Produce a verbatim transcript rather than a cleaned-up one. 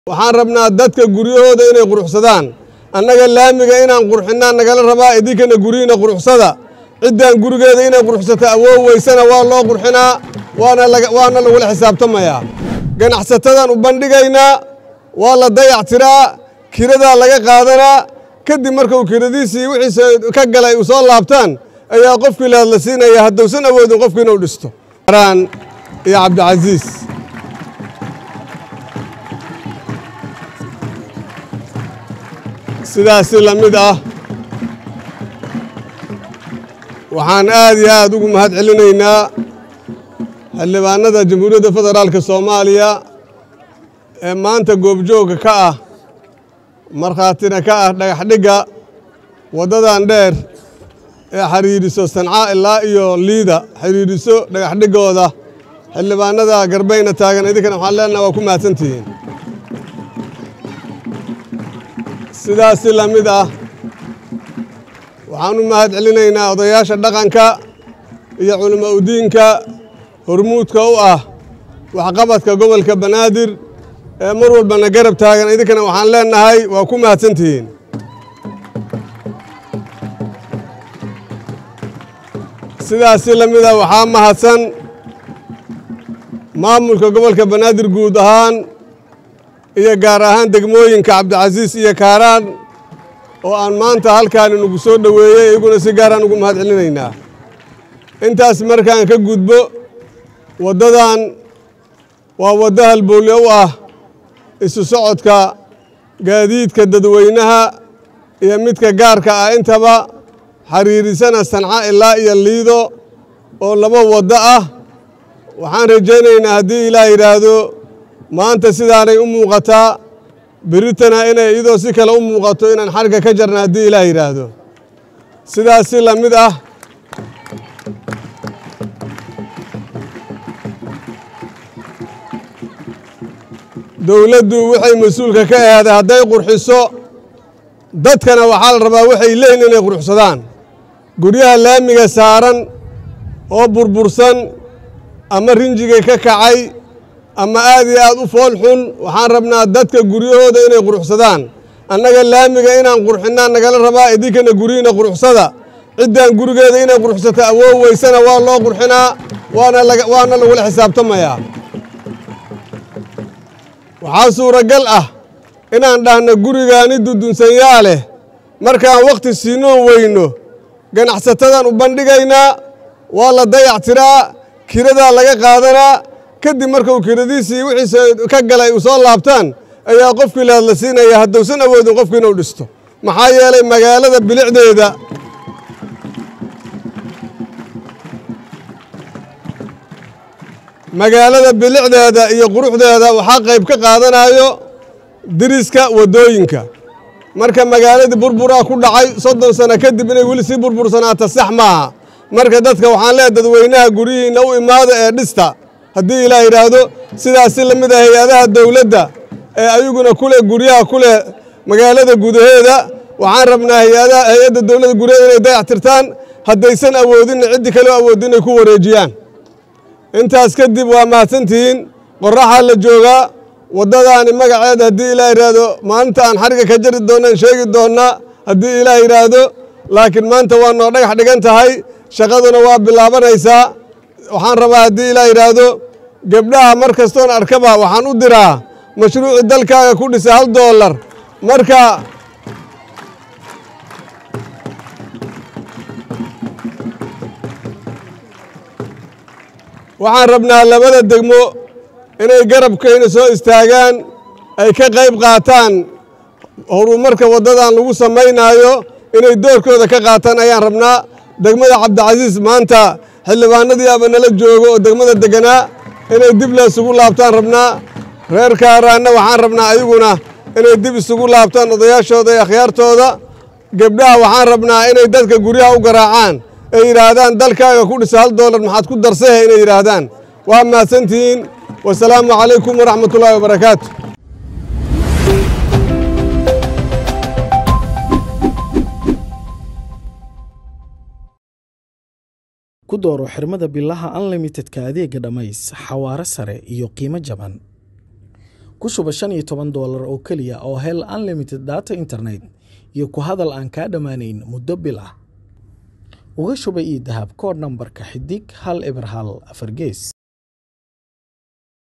waxaan rabnaa dadka guryahooda inay quruxsadaan annaga laamiga inaan qurxinaa nagala rabaa idinkana guriyina quruxsada ciidan gurigeeda inay quruxsato awood weysana waa loo qurxinaa waana waana lagu xisaabtamayaa ganacsatadan u bandhigaynaa waa la dayactiraa kirada laga qaadanaa kadib markuu kiradiisii wixii ka galay u soo laabtaan ayaa qofkii la hadla siinaya haddoosan awoodin qofkii inuu dhisto raan iyo Cabdicasiis sidaas la mid ah waxaan aad iyo aad ugu mahad celinaynaa xildhibaanada Jamhuuriyadda Federaalka Soomaaliya ee maanta goobjooga ka ah markhaatina ka ah dhagax dhiga wadadan dheer ee xiriiriso Sanca ilaa iyo Liida xiriiriso dhagax dhigooda xildhibaanada garbayna taagan idinkana waxaan leenahay waa ku mahadsantihiin sidaas la mid ah waxaan u mahad celinaynaa odayaasha dhaqanka iyo culimada diinka hormuudka u ah waxqabadka gobolka Banaadir ee mar walba garab taagan idinkana waxaan leenahay waa ku mahadsantihiin sidaas la mid ah waxaa mahadsan maamulka gobolka Banaadir guud ahaan iyo gaar ahaan degmooyinka Cabdicasiis iyo Kaaraan oo aan maanta halkaan ugu soo dhaweeyay iguna si gaar ah ugu mahad celinaynaa intaas markaan ka gudbo wadadan waa wada halbowle u ah isu socodka gaadiidka dadweynaha iyo midka gaarka ah intaba xiriirisana Sanca ilaa iyo Liido oo laba wada ah waxaan rajaynaynaa haddii Ilaahay yiraahdo maanta sidaanay u muuqataa biritana inay idoo si kale u muuqato inaan xarga ka jarna haddii Ilaahay yiraahdo sidaas la mid ah dawladdu waxay mas'uulka ka ahaaday hadday qurxiso dadkana waxaa la rabaa waxay leeyihiin inay quruxsadaan guryaha laamiga saaran oo burbursan ama rinjiga ka kacay ama aad iyo aad u fool xun waxaan rabnaa dadka guryahooda inay quruxsadaan annaga laamiga inaan qurxinaa nagala rabaa idinkana guriyina quruxsada ciidan gurigeeda inay quruxsato awood weysana waa loo qurxinaa waana waana lagu xisaabtamayaa waxaa suuragal ah inaan dhahno gurigaani dudunsanyaa leh markaan waqti siinoo weyno ganacsatadan u bandhigaynaa waa la dayactiraa kirada laga qaadanaa kadib markuu kiradiisii wixii ka galay u soo laabtaan ayaa qofkii la hadla siinaya haddoosan awoodin qofkii inuu dhisto maxaa yeelay magaalada bilicdeeda magaalada bilicdeeda iyo quruxdeeda waxaa qayb ka qaadanayo diriska wadooyinka marka magaaladii burburaa ku dhacay soddon sano kadib inay weli sii burbursanaato sax maaha marka dadka waxaan leeyahay dadweynaha gurihiina u imaada ee dhista haddii Ilaahay yiraahdo sidaas la mid ah hay'adaha dawladda ee ayaguna kule guryaha kule magaalada gudaheeda waxaan rabnaa hay'adaha hay'adda dawladda guryaha inay dayactirtaan haddaysan awoodin cid kale awoodin inay ku wareejiyaan intaas kadib waa mahadsantihiin qoraxa la joogaa wadadaani magaceeda haddii Ilaahay yiraahdo maanta aan xariga ka jari doonaan sheegi doonaa haddii Ilaahay yiraahdo laakiin maanta waa noo dhagax dhigan tahay shaqaduna waa bilaabanaysaa waxaan rabaa haddii Ilaahay yiraahdo gabdhaha mar kastoon arkaba waxaan u diraa mashruuci dalkaaga ku dhisa hal dollar marka waxaan rabnaa labada degmo inay garabkayna soo istaagaan ay ka qayb qaataan horumarka wadadan lagu samaynayo inay doorkooda ka qaataan ayaan rabnaa degmada Cabdicasiis maanta xildhibaanadii aba nala joogo oo degmada deganaa inay dib la isugu laabtaan rabnaa reer Kaaraanna waxaan rabnaa ayaguna inay dib isugu laabtaan odayaashooda iyo akhyaartooda gabdhaha waxaan rabnaa inay dadka guryaha u garaacaan ay yiraahdaan dalkaaga ku dhisa hal dollar maxaad ku darsay inay yiraahdaan waa mahadsantihiin wassalaamu calaykum waraxmatullaahi wabarakaatu ku dooro xirmada billaha unlimitedka adeega dhamays xawaare sare iyo qiimo jaban ku shuba shan iyo toban doolar oo keliya oo hel unlimited data internet iyo ku hadal aan kaa dhammaanayn muddo bil ah. uga shuba ii dahab koodh nambarka xidig hal eber hal afar gees.